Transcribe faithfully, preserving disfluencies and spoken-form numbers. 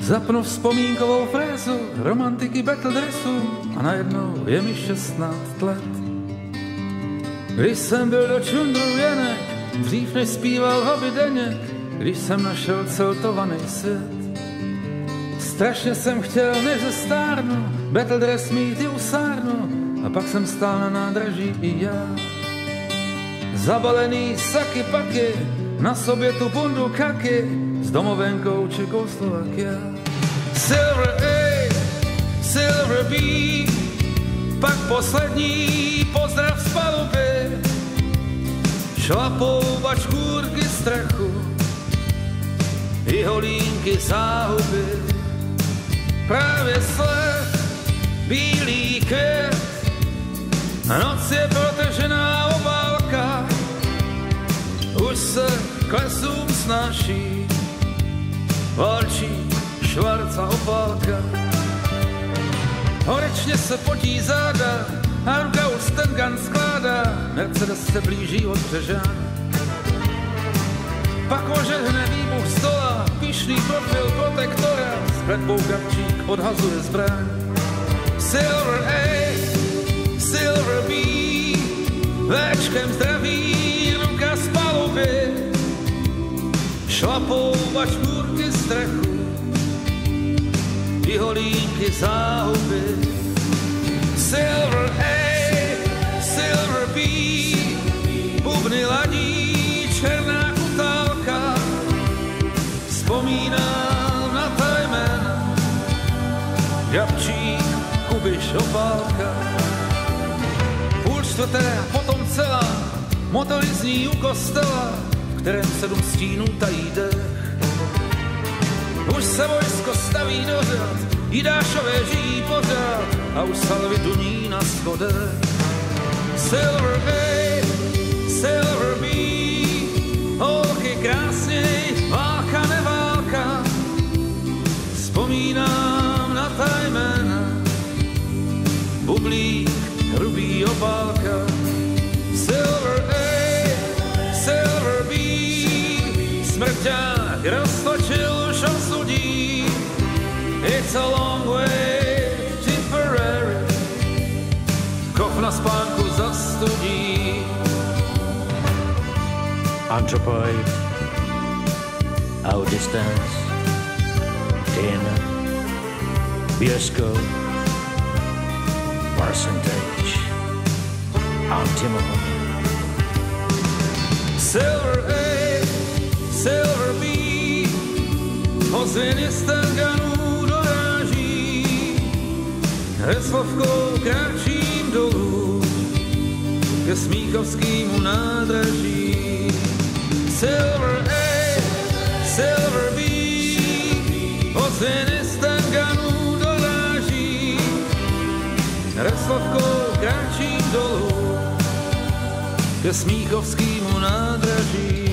Zapnu vzpomínkovou frézu, romantiky battle dressu a najednou je mi šestnáct let. Když jsem byl do čundru jenek, dřív než zpíval Hobideněk, když jsem našel celtovaný svět. Strašně jsem chtěl, než zestárnu, battle dress mít i usárnu, a pak jsem stál na nádraží i já. Zabalený saky paky, na sobě tu bundu kaky, s domovenkou Čekoslovakia. Silver A, Silver B, pak poslední pozdrav z paluby. Šlapou bačkůrky strachu i holínky záhuby. Právě sled, bílý květ, noc je protažená obálka. Už se k lesům snáší valčí švarca opálka. Horečně se potí záda a ruka už ten gun skládá. Mercedes se blíží od Břežán. Pak ožehne výbuch stola, pyšný profil protektora, spletbou kapčík odhazuje zbraň. Silver A, Silver B, véčkem zdraví, ruka z paluby. Šlapou bačkůrky strachu i holínky záhuby. Silver A, Silver B, bubny ladí černá kutálka. Vzpomínám na ta jména, Gabčík, Kubiš, Opálka. Půl čtvrté, potom celá, motory zní u kostela, v kterém sedm stínů tají dech. Už se vojsko staví do řad, Jidášové žijí pořád a už salvy duní na schodech. Silver A, Silver B, holky krásněj, válka neválka. Vzpomínám na ta jména, bublík, hrubý Opálka. Silver A, Silver B, smrťák roztočil už osudí. It's a long way to Ferrari, kof na spánku zastudí. Anthropoid, Our Distance, Dana, Bioskop, Percentage, Antimony. Silver A, Silver B, ozvěny stanganů doráží. Heslovkou kráčím dolů ke Smíchovskému nádraží. Silver A, Silver B, ozvěny stanganů doráží. Heslovkou kráčím dolů ke Smíchovskému nádraží.